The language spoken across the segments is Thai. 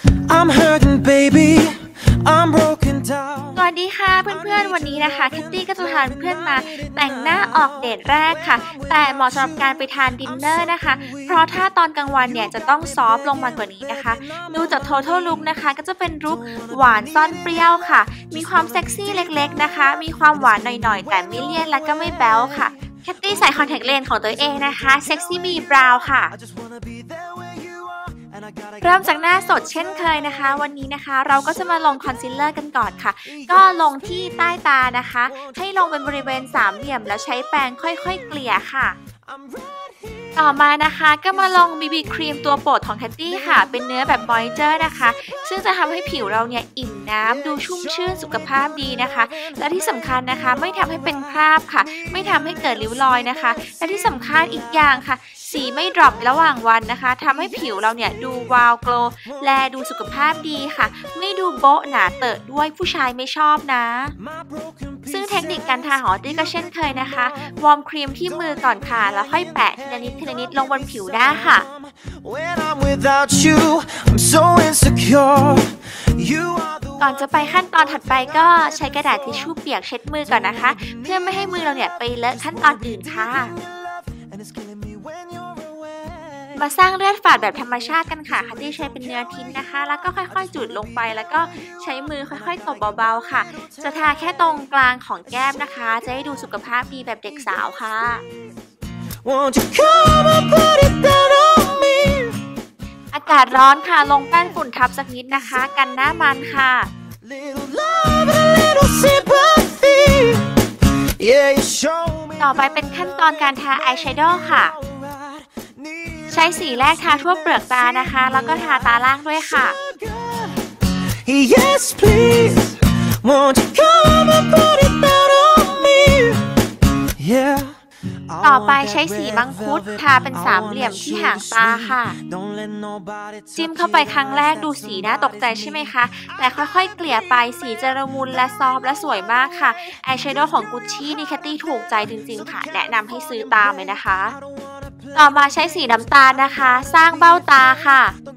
I'm hurting baby I'm broken down สวัสดีค่ะเพื่อนๆวันนี้นะคะแคทตี้ก็จะพาเพื่อนมาแต่งหน้าออกเดทแรกค่ะแต่เหมาะสำหรับการไปทานดินเนอร์นะคะเพราะถ้าตอนกลางวันเนี่ยจะต้องซอฟต์ลงมากว่านี้นะคะดูจาก total look นะคะก็จะเป็นลุคหวานซ่อนเปรี้ยวค่ะมีความเซ็กซี่เล็กๆนะคะมีความหวานหน่อยๆแต่ไม่เลี่ยนและก็ไม่แบ๊วค่ะแคทตี้ใส่คอนแทคเลนส์ของตัวเองนะคะ Sexy Me Brow ค่ะเริ่มจากหน้าสดเช่นเคยนะคะวันนี้นะคะเราก็จะมาลงคอนซีลเลอร์กันก่อนค่ะก็ลงที่ใต้ตานะคะให้ลงเป็นบริเวณสามเหลี่ยมแล้วใช้แปรงค่อยๆเกลี่ยค่ะต่อมานะคะก็มาลง BB ครีมตัวโปรดของแคทตี้ค่ะเป็นเนื้อแบบมอยเจอร์นะคะซึ่งจะทำให้ผิวเราเนี่ยอิ่มน้ำดูชุ่มชื่นสุขภาพดีนะคะและที่สำคัญนะคะไม่ทำให้เป็นคราบค่ะไม่ทำให้เกิดริ้วรอยนะคะและที่สำคัญอีกอย่างค่ะสีไม่ดรอประหว่างวันนะคะทำให้ผิวเราเนี่ยดูวาวโกลว์และดูสุขภาพดีค่ะไม่ดูโบ๊ะหนาเตอะด้วยผู้ชายไม่ชอบนะซึ่งเทคนิคการทาของตี้ก็เช่นเคยนะคะวอร์มครีมที่มือก่อนค่ะแล้วค่อยแปะทีละนิดลงบนผิวหน้าค่ะก่อนจะไปขั้นตอนถัดไปก็ใช้กระดาษทิชชู่เปียกเช็ดมือก่อนนะคะเพื่อไม่ให้มือเราเนี่ยไปเลอะขั้นตอนอื่นค่ะมาสร้างเลือดฝาดแบบธรรมชาติกันค่ะที่ใช้เป็นเนื้อทิ้นนะคะแล้วก็ค่อยๆจุดลงไปแล้วก็ใช้มือค่อยๆตบเบาๆค่ะจะทาแค่ตรงกลางของแก้มนะคะจะให้ดูสุขภาพดีแบบเด็กสาวค่ะอากาศร้อนค่ะลงแป้งฝุ่นทับสักนิดนะคะกันหน้ามันค่ะต่อไปเป็นขั้นตอนการทาอายแชโดว์ค่ะใช้สีแรกทาทั่วเปลือกตานะคะแล้วก็ทาตาล่างด้วยค่ะ Yes, please. Won't you come and put it down on me? Yeah. ต่อไปใช้สีมังคุดทาเป็นสามเหลี่ยมที่หางตาค่ะจิ้มเข้าไปครั้งแรกดูสีน่าตกใจใช่ไหมคะแต่ค่อยๆเกลี่ยไปสีจะละมุนและซอฟและสวยมากค่ะอายแชโดว์ของกุชชี่นี่แคทตี้ถูกใจจริงๆค่ะแนะนำให้ซื้อตามเลยนะคะต่อมาใช้สีน้ำตาลนะคะสร้างเบ้าตาค่ะ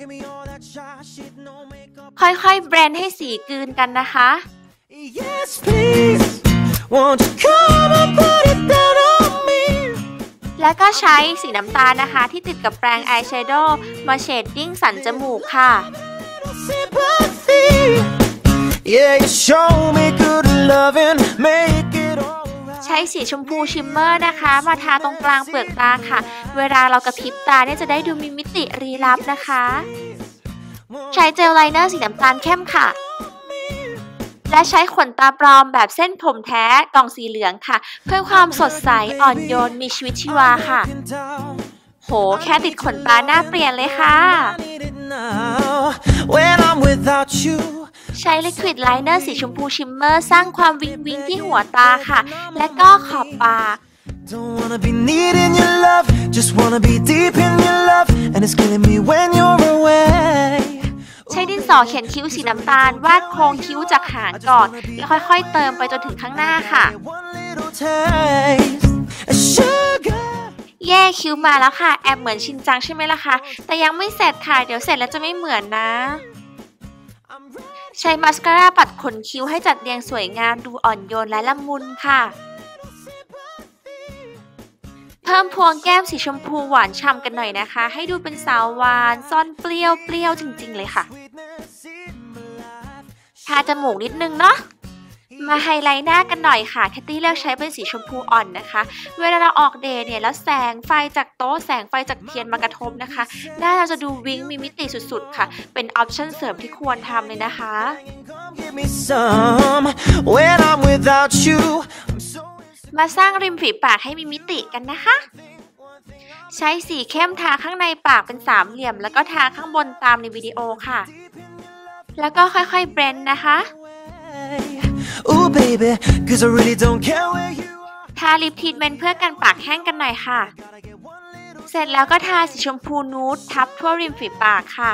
ค่อยๆเบรนด์ให้สีกลืนกันนะคะ Yes, please. Won't you come and put it down on me? แล้วก็ใช้สีน้ำตาลนะคะที่ติดกับแปรงอายแชโดว์มาเชดดิ้งสันจมูกค่ะใช้สีชมพูชิมเมอร์นะคะมาทาตรงกลางเปลือกตาค่ะเวลาเรากระพริบตาเนี่ยจะได้ดูมีมิติลี้ลับนะคะใช้เจลไลเนอร์สีน้ำตาลเข้มค่ะและใช้ขนตาปลอมแบบเส้นผมแท้กล่องสีเหลืองค่ะเพื่อความสดใสอ่อนโยนมีชีวิตชีวาค่ะโหแค่ติดขนตาหน้าเปลี่ยนเลยค่ะใช้ลิควิดไลเนอร์สีชมพูชิมเมอร์สร้างความวิงวิงที่หัวตาค่ะและก็ขอบปาก Don't wanna be needing your love, just wanna be deep in your love, and it's killing me when you're away. ใช้ดินสอเขียนคิ้วสีน้ำตาลวาดโครงคิ้วจากหางก่อนแล้วค่อยๆเติมไปจนถึงข้างหน้าค่ะแย่คิ้วมาแล้วค่ะแอบเหมือนชินจังใช่ไหมล่ะคะแต่ยังไม่เสร็จค่ะเดี๋ยวเสร็จแล้วจะไม่เหมือนนะใช้มาสคาร่าปัดขนคิ้วให้จัดเรียงสวยงามดูอ่อนโยนและละมุนค่ะเพิ่มพวงแก้มสีชมพูหวานฉ่ำกันหน่อยนะคะให้ดูเป็นสาวหวานซ่อนเปรี้ยวจริงๆเลยค่ะทาจมูกนิดนึงเนาะมาไฮไลท์หน้ากันหน่อยค่ะแคทตี้เลือกใช้เป็นสีชมพูอ่อนนะคะเวลาเราออกเดทเนี่ยแล้วแสงไฟจากโต๊ะแสงไฟจากเทียนมากระทบนะคะหน้าเราจะดูวิ้งมีมิติสุดๆค่ะเป็นออปชั่นเสริมที่ควรทำเลยนะคะมาสร้างริมฝีปากให้มีมิติกันนะคะใช้สีเข้มทาข้างในปากเป็นสามเหลี่ยมแล้วก็ทาข้างบนตามในวิดีโอค่ะแล้วก็ค่อยๆเบรนด์นะคะทาลิปทรีทเมนต์เพื่อกันปากแห้งกันหน่อยค่ะเสร็จแล้วก็ทาสีชมพูนูดทับทั่วริมฝีปากค่ะ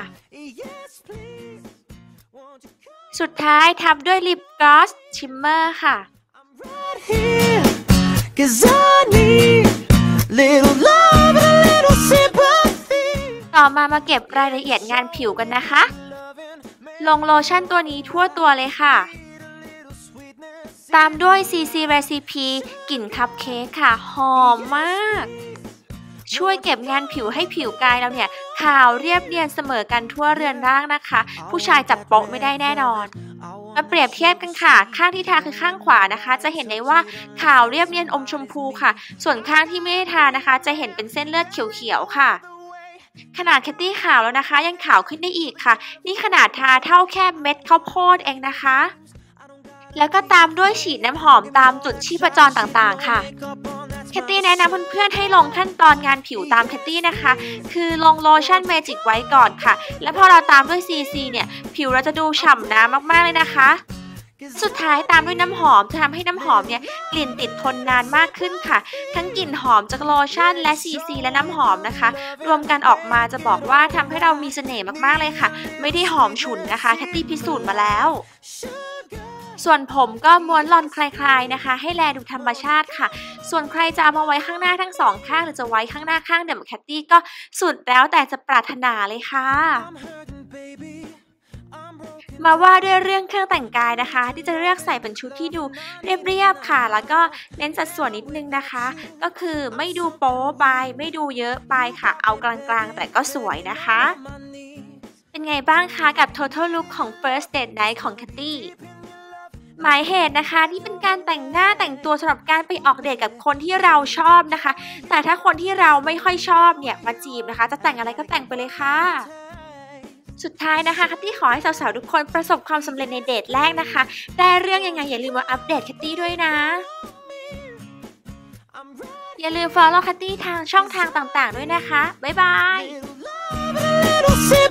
สุดท้ายทับด้วยลิปกลอสชิมเมอร์ค่ะ ต่อมาเก็บรายละเอียดงานผิวกันนะคะลงโลชั่นตัวนี้ทั่วตัวเลยค่ะตามด้วย CC Recipe กลิ่นคัพเค้กค่ะหอมมากช่วยเก็บงานผิวให้ผิวกายเราเนี่ยขาวเรียบเนียนเสมอกันทั่วเรือนร่างนะคะผู้ชายจับโป๊ะไม่ได้แน่นอนมาเปรียบเทียบกันค่ะข้างที่ทาคือข้างขวานะคะจะเห็นได้ว่าขาวเรียบเนียนอมชมพูค่ะส่วนข้างที่ไม่ได้ทานะคะจะเห็นเป็นเส้นเลือดเขียวๆค่ะขนาดแคตตี้ขาวแล้วนะคะยังขาวขึ้นได้อีกค่ะนี่ขนาดทาเท่าแค่เม็ดข้าวโพดเองนะคะแล้วก็ตามด้วยฉีดน้ำหอมตามจุดชีพจรต่างๆค่ะแคตตี้แนะนำเพื่อนๆให้ลงขั้นตอนงานผิวตามแคตตี้นะคะคือลงโลชั่นเมจิกไว้ก่อนค่ะแล้วพอเราตามด้วย CC เนี่ยผิวเราจะดูฉ่ำน้ำมากๆเลยนะคะสุดท้ายตามด้วยน้ำหอมจะทำให้น้ำหอมเนี่ยกลิ่นติดทนนานมากขึ้นค่ะทั้งกลิ่นหอมจากโลชั่นและ CC และน้ำหอมนะคะรวมกันออกมาจะบอกว่าทำให้เรามีเสน่ห์มากๆเลยค่ะไม่ได้หอมฉุนนะคะแคตตี้พิสูจน์มาแล้วส่วนผมก็ม้วนลอนคลายๆนะคะให้แลดูธรรมชาติค่ะส่วนใครจะเอามาไว้ข้างหน้าทั้งสองข้างหรือจะไว้ข้างหน้าข้างเดียวกับแคตตี้ก็สุดแล้วแต่จะปรารถนาเลยค่ะมาว่าด้วยเรื่องเครื่องแต่งกายนะคะที่จะเลือกใส่เป็นชุดที่ดูเรียบๆค่ะแล้วก็เน้นสัดส่วนนิดนึงนะคะก็คือไม่ดูโป๊ไปไม่ดูเยอะไปค่ะเอากลางๆแต่ก็สวยนะคะเป็นไงบ้างคะกับ Total Look ของ First Date Night ของ Cathyหมายเหตุนะคะนี่เป็นการแต่งหน้าแต่งตัวสำหรับการไปออกเดทกับคนที่เราชอบนะคะแต่ถ้าคนที่เราไม่ค่อยชอบเนี่ยมาจีบนะคะจะแต่งอะไรก็แต่งไปเลยค่ะสุดท้ายนะคะคัตตี้ขอให้สาวๆทุกคนประสบความสำเร็จในเดทแรกนะคะได้เรื่องยังไงอย่าลืมมาอัปเดตคัตตี้ด้วยนะอย่าลืม follow คัตตี้ทางช่องทางต่างๆด้วยนะคะบ๊ายบาย